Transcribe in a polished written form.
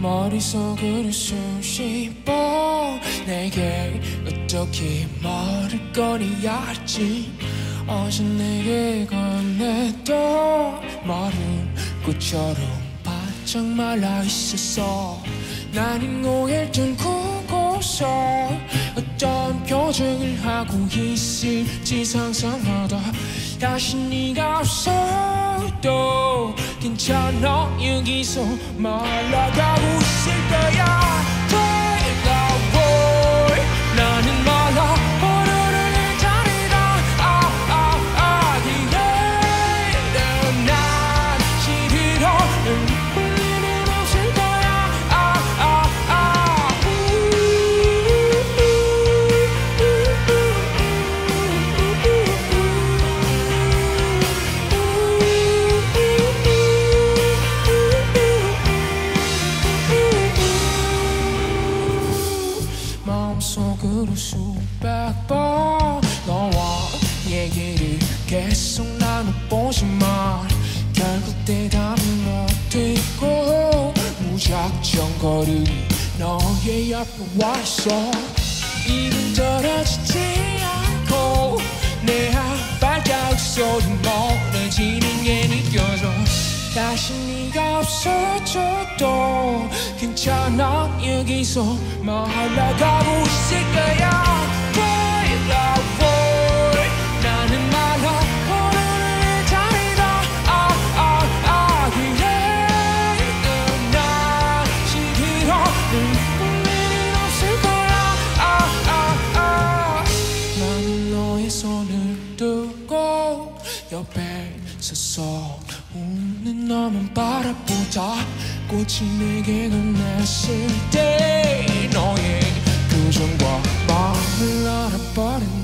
머릿속으로 숨쉬어 내게 어떻게 말을 꺼내야 할지 어제 내게 건넸던 마른 꽃처럼 바짝 말라 있었어. 나는 고개를 굴고서 어떤 표정을 하고 있을지 상상하다 다시 네가 없어도 괜찮아. 여기서 말아가고 있을 거야. 나는 말아 오늘은 내 자리다. 기회는 난 싫어. 일은 없을 거야. 마음속으로 수백 번 너와 얘기를 계속 나눠보지만 결국 대답은 못되고 무작정 거리니 너의 옆에 와있어. 입은 떨어지지 않고 내 한 발자국 소리 멀어지는 게 느껴져. 다시 네가 없어져도 괜찮아. 여기서 말아가고 있을 거야. 나는 말아 오늘은 내 자리다. 기회는 난 싫어. 일은 없을 거야. 나는 너의 손을 두고 옆에 서서 웃는 너만 바라보다 꽃이 내게 건넸을 때 너의 표정과 마음을 알아버린